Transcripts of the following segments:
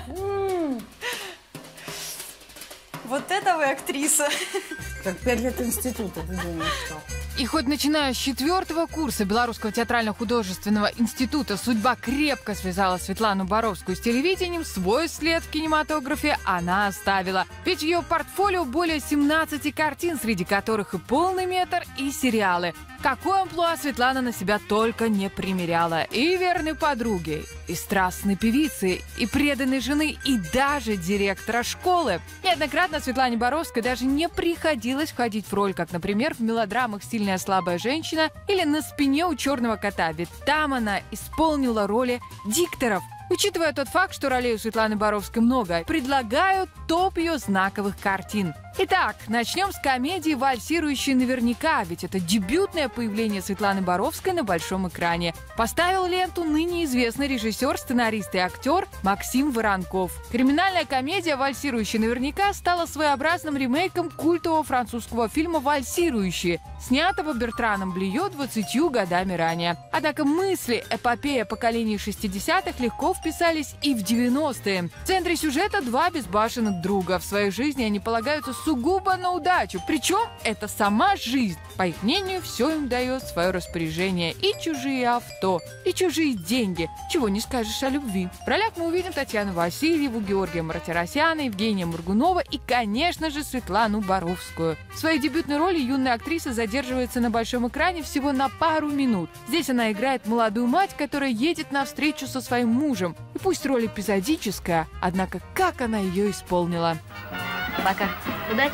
Вот это вы актриса. Как 5 лет института, ты думаешь, что? И хоть начиная с 4-го курса Белорусского театрально-художественного института судьба крепко связала Светлану Боровскую с телевидением, свой след в кинематографе она оставила. Ведь в ее портфолио более 17 картин, среди которых и полный метр, и сериалы. Какой амплуа Светлана на себя только не примеряла. И верной подруги, и страстной певицы, и преданной жены, и даже директора школы. Неоднократно Светлане Боровской даже не приходилось входить в роль, как, например, в мелодрамах «Сильная слабая женщина» или «На спине у черного кота», ведь там она исполнила роли дикторов. Учитывая тот факт, что ролей у Светланы Боровской много, предлагаю топ ее знаковых картин. Итак, начнем с комедии «Вальсирующий наверняка», ведь это дебютное появление Светланы Боровской на большом экране. Поставил ленту ныне известный режиссер, сценарист и актер Максим Воронков. Криминальная комедия «Вальсирующий наверняка» стала своеобразным ремейком культового французского фильма «Вальсирующие», снятого Бертраном Блио 20 годами ранее. Однако мысли эпопея поколений 60-х легко вписались и в 90-е. В центре сюжета два безбашенных друга. В своей жизни они полагаются сугубо на удачу. Причем это сама жизнь. По их мнению, все им дает в свое распоряжение. И чужие авто, и чужие деньги. Чего не скажешь о любви. В ролях мы увидим Татьяну Васильеву, Георгия Мартиросяна, Евгения Моргунова и, конечно же, Светлану Боровскую. В своей дебютной роли юная актриса задерживается на большом экране всего на пару минут. Здесь она играет молодую мать, которая едет на встречу со своим мужем. И пусть роль эпизодическая, однако как она ее исполнила. Пока. Удачи.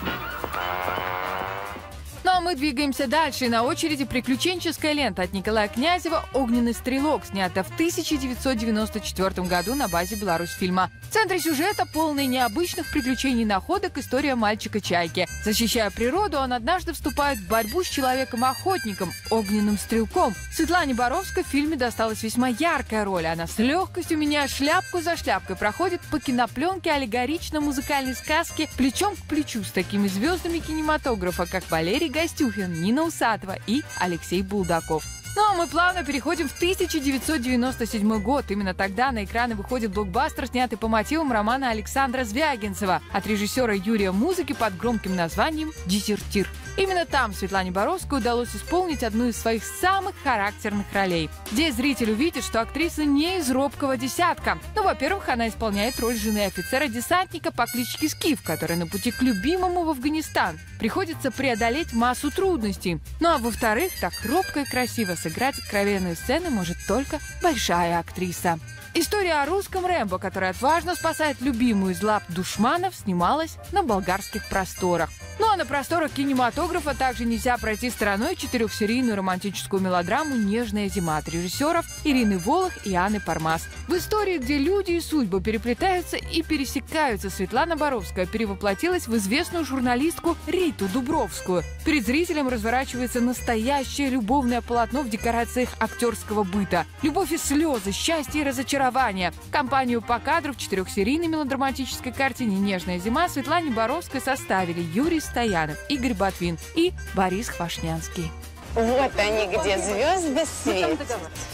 Ну а мы двигаемся дальше. И на очереди приключенческая лента от Николая Князева «Огненный стрелок», снята в 1994 году на базе Беларусьфильма. В центре сюжета, полный необычных приключений и находок, история мальчика-чайки. Защищая природу, он однажды вступает в борьбу с человеком-охотником, огненным стрелком. Светлане Боровской в фильме досталась весьма яркая роль. Она с легкостью, меняя шляпку за шляпкой, проходит по кинопленке аллегорично-музыкальной сказки плечом к плечу с такими звездами кинематографа, как Валерий Гостюхин, Нина Усатова и Алексей Булдаков. Ну а мы плавно переходим в 1997 год. Именно тогда на экраны выходит блокбастер, снятый по мотивам романа Александра Звягинцева от режиссера Юрия Музыки под громким названием «Дезертир». Именно там Светлане Боровской удалось исполнить одну из своих самых характерных ролей. Здесь зритель увидит, что актриса не из робкого десятка. Ну, во-первых, она исполняет роль жены офицера-десантника по кличке Скиф, который на пути к любимому в Афганистан. Приходится преодолеть массу трудностей. Ну а во-вторых, так робко и красиво сыграть откровенные сцены может только большая актриса. История о русском Рэмбо, который отважно спасает любимую из лап душманов, снималась на болгарских просторах. Ну а на просторах кинематографа также нельзя пройти стороной 4-серийную романтическую мелодраму «Нежная зима» от режиссеров Ирины Волох и Анны Пармас. В истории, где люди и судьбы переплетаются и пересекаются, Светлана Боровская перевоплотилась в известную журналистку Риту Дубровскую. Перед зрителем разворачивается настоящее любовное полотно в декорациях актерского быта. Любовь и слезы, счастье и разочарование. Компанию по кадру в 4-серийной мелодраматической картине «Нежная зима» Светлане Боровской составили Юрий Стоянов, Игорь Ботвин и Борис Хвашнянский. Вот они, где звезды светят.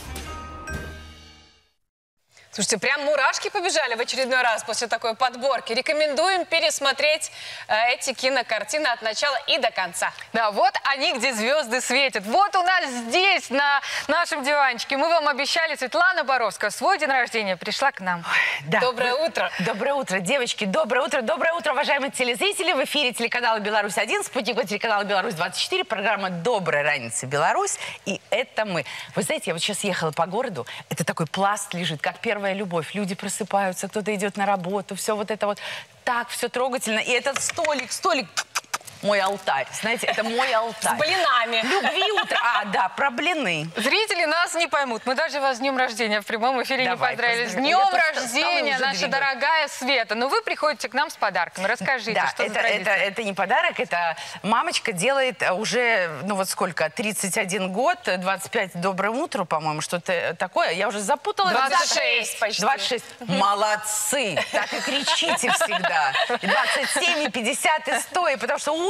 Слушайте, прям мурашки побежали в очередной раз после такой подборки. Рекомендуем пересмотреть эти кинокартины от начала и до конца. Да, вот они, где звезды светят. Вот у нас здесь, на нашем диванчике. Мы вам обещали, Светлана Боровская в свой день рождения пришла к нам. Да. Доброе утро. Доброе утро, девочки. Доброе утро, уважаемые телезрители. В эфире телеканала «Беларусь-1», спутникового телеканала «Беларусь-24», программа «Добрая раница, Беларусь». И это мы. Вы знаете, я вот сейчас ехала по городу, это такой пласт лежит, как первая любовь. Люди просыпаются, кто-то идет на работу, все вот это вот так, все трогательно. И этот столик, мой алтарь. Знаете, это мой алтарь. С блинами. Любви утро. А, да, про блины. Зрители нас не поймут. Мы даже вас с днем рождения в прямом эфире не поздравили. С днем рождения, наша дорогая Света. Но вы приходите к нам с подарками. Расскажите, да, что за традиция? Это не подарок, это мамочка делает уже, ну вот сколько, 31 год, 25 добрым утру, по-моему, что-то такое. Я уже запуталась. 26 почти. 26. Молодцы. Так и кричите всегда. 27, и 50, и 100, потому что утро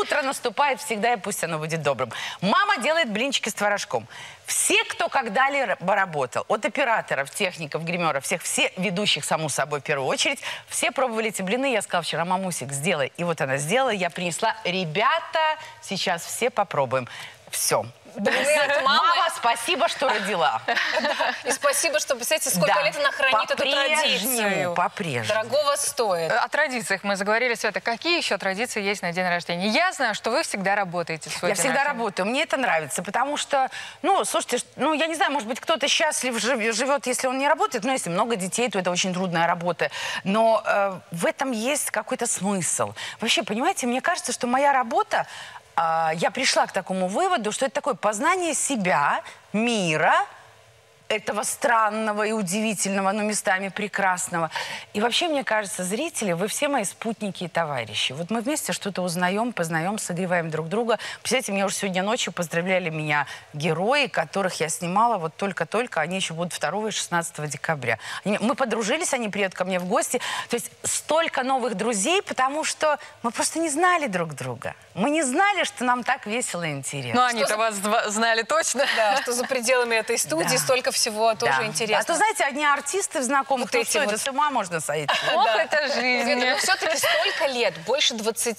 Утро наступает всегда, и пусть оно будет добрым. Мама делает блинчики с творожком. Все, кто когда-либо работал, от операторов, техников, гримеров, все ведущих, само собой, в первую очередь, все пробовали эти блины. Я сказала вчера: мамусик, сделай. И вот она сделала, я принесла. Ребята, сейчас все попробуем. Все. Блины от мамы. Мама, спасибо, что родила. И спасибо, что, представляете, сколько лет она хранит эту традицию. По-прежнему. Дорогого стоит. О традициях мы заговорили, Света. Какие еще традиции есть на день рождения? Я знаю, что вы всегда работаете в свой Я день всегда рождения. работаю. Мне это нравится, потому что, ну, слушайте, ну, я не знаю, может быть, кто-то счастлив живет, если он не работает. Но если много детей, то это очень трудная работа. Но в этом есть какой-то смысл. Вообще, понимаете, мне кажется, что моя работа, я пришла к такому выводу, что это такое познание себя, мира, этого странного и удивительного, но местами прекрасного. И вообще, мне кажется, зрители, вы все мои спутники и товарищи. Вот мы вместе что-то узнаем, познаем, согреваем друг друга. Представляете, мне уже сегодня ночью поздравляли меня герои, которых я снимала вот только-только. Они еще будут 2 и 16 декабря. Мы подружились, они приедут ко мне в гости. То есть столько новых друзей, потому что мы просто не знали друг друга. Мы не знали, что нам так весело и интересно. Ну, они-то вас знали точно. Да, что за пределами этой студии столько всего тоже интересно. А то, знаете, одни артисты знакомых, Вот эти это вот. с ума можно сойти. Ох, это жизнь. Но все-таки столько лет, больше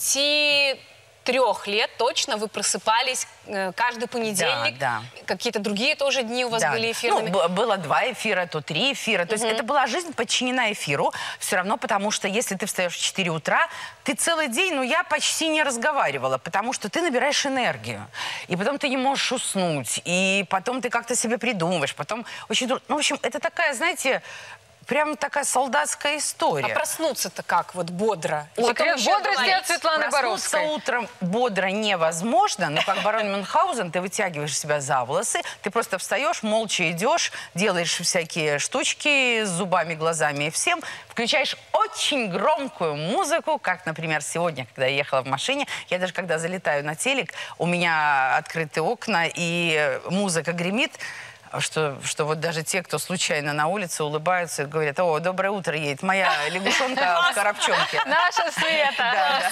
23 лет точно вы просыпались каждый понедельник. Да. Какие-то другие тоже дни у вас были эфирными? Ну, было 2 эфира, то 3 эфира. То есть это была жизнь подчинена эфиру. Все равно, потому что если ты встаешь в 4 утра, ты целый день, ну, я почти не разговаривала, потому что ты набираешь энергию. И потом ты не можешь уснуть. И потом ты как-то себе придумываешь. Потом очень трудно. Ну, в общем, это такая, знаете, прям такая солдатская история. А проснуться-то как? Вот бодро? Секрет бодрости от Светланы Проснуться Боровской. утром бодро невозможно, но как барон Мюнхгаузен, ты вытягиваешь себя за волосы, ты просто встаешь, молча идешь, делаешь всякие штучки с зубами, глазами и всем, включаешь очень громкую музыку, как, например, сегодня, когда я ехала в машине, я даже когда залетаю на телек, у меня открыты окна и музыка гремит, что вот даже те, кто случайно на улице, улыбаются и говорят: о, доброе утро, едет моя лягушонка в коробчонке. Наша Света.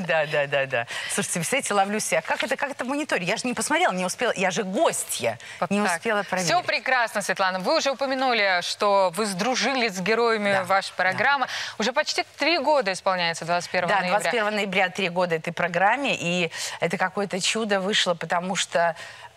Да. Слушайте, представляете, ловлю себя. Как это в мониторе? Я же не посмотрела, не успела. Я же гостья. Не успела проверить. Все прекрасно, Светлана. Вы уже упомянули, что вы сдружились с героями вашей программы. Уже почти 3 года исполняется 21 ноября. Да, 21 ноября 3 года этой программе. И это какое-то чудо вышло, потому что...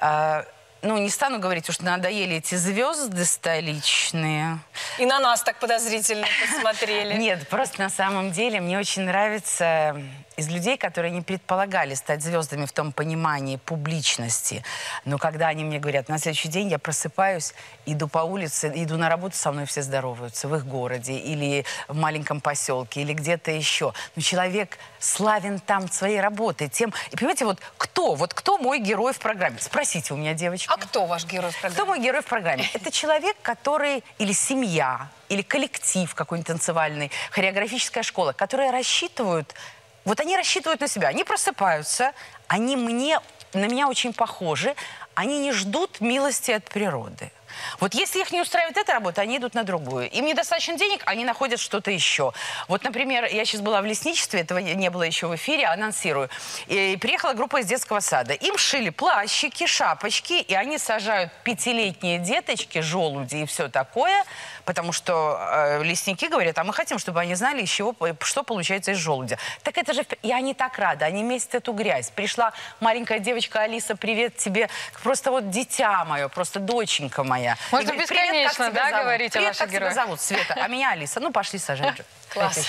Ну, не стану говорить, уж надоели эти звезды столичные. И на нас так подозрительно посмотрели. Нет, просто на самом деле мне очень нравится из людей, которые не предполагали стать звездами в том понимании публичности. Но когда они мне говорят: на следующий день я просыпаюсь, иду по улице, иду на работу, со мной все здороваются в их городе или в маленьком поселке, или где-то еще. Но человек славен там своей работой. Тем... И понимаете, вот кто мой герой в программе? Спросите у меня, девочки. А кто ваш герой в программе? Кто мой герой в программе? Это человек, который, или семья, или коллектив какой-нибудь танцевальный, хореографическая школа, которые рассчитывают, вот они рассчитывают на себя, они просыпаются, они на меня очень похожи, они не ждут милости от природы. Вот если их не устраивает эта работа, они идут на другую. Им недостаточно денег, они находят что-то еще. Вот, например, я сейчас была в лесничестве, этого не было еще в эфире, анонсирую. И приехала группа из детского сада. Им шили плащики, шапочки, и они сажают 5-летние деточки, желуди и все такое, потому что лесники говорят: а мы хотим, чтобы они знали, из чего, что получается из желудя. Так это же... И они так рады, они месят эту грязь. Пришла маленькая девочка: Алиса, привет тебе, просто вот дитя мое, просто доченька моя. Можно бесконечно, да, говорить о ваших героях? Тебя зовут? Света. А меня Алиса. Ну, пошли сажать же. Класс.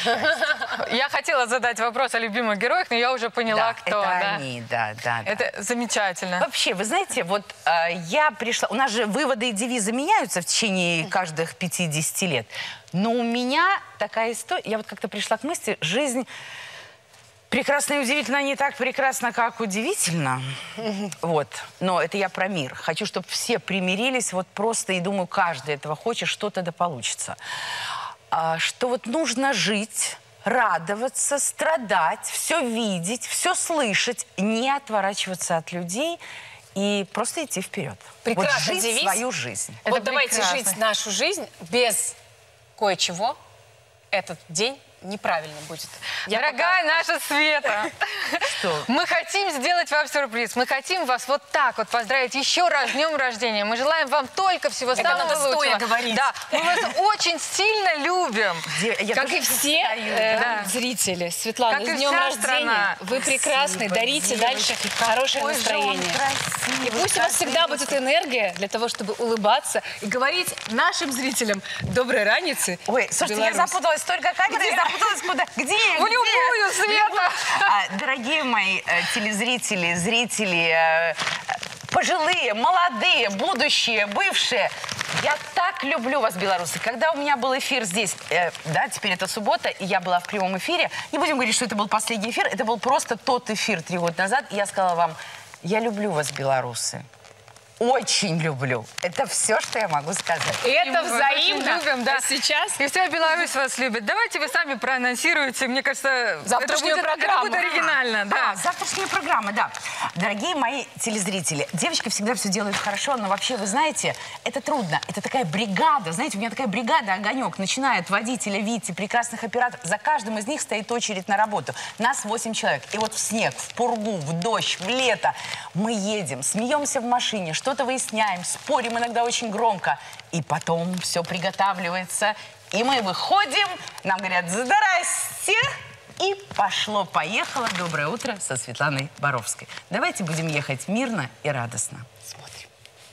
Я хотела задать вопрос о любимых героях, но я уже поняла, кто. Это они, да. Это замечательно. Вообще, вы знаете, вот я пришла... У нас же выводы и девизы меняются в течение каждых 50 лет. Но у меня такая история... Я вот как-то пришла к мысли: жизнь... Прекрасно и удивительно не так прекрасно, как удивительно. Вот. Но это я про мир. Хочу, чтобы все примирились вот просто, и думаю, каждый этого хочет, что-то да получится. Что вот нужно жить, радоваться, страдать, все видеть, все слышать, не отворачиваться от людей и просто идти вперед. Прекрасно, вот жить девиз. свою жизнь. Вот Это давайте прекрасно. жить нашу жизнь без кое-чего. Этот день неправильно будет. Дорогая наша Света, Что? мы хотим сделать вам сюрприз. Мы хотим вас вот так вот поздравить еще раз с днем рождения. Мы желаем вам только всего самого надо лучшего. стоя говорить. Да, мы вас очень сильно любим. Как и все зрители, Светлана, Как с и днем вся рождения. страна. Вы прекрасны, дарите дальше хорошее настроение. И пусть у вас всегда будет энергия для того, чтобы улыбаться и говорить нашим зрителям доброй раницы. Ой, слушайте, я запуталась, столько камер, я запуталась куда? Где? В любую, Света! Дорогие мои телезрители, зрители, пожилые, молодые, будущие, бывшие, я так люблю вас, белорусы. Когда у меня был эфир здесь, да, теперь это суббота, и я была в прямом эфире, не будем говорить, что это был последний эфир, это был просто тот эфир 3 года назад, и я сказала вам, я люблю вас, белорусы. Очень люблю. Это все, что я могу сказать. Это Мы вас взаимно. очень любим, да. А сейчас И вся Беларусь вас любит. Давайте вы сами проанонсируете. Мне кажется, Завтрашнюю это программу. будет оригинально. Да. Завтрашняя программа, да. Дорогие мои телезрители, девочки всегда все делают хорошо, но вообще, вы знаете, это трудно. Это такая бригада, знаете, у меня такая бригада «Огонек», начиная от водителя, Вити, прекрасных операторов. За каждым из них стоит очередь на работу. Нас 8 человек. И вот в снег, в пургу, в дождь, в лето мы едем, смеемся в машине, что-то выясняем, спорим иногда очень громко. И потом все приготавливается. И мы выходим, нам говорят «Здрасте!» И пошло-поехало. Доброе утро со Светланой Боровской. Давайте будем ехать мирно и радостно. Смотрим.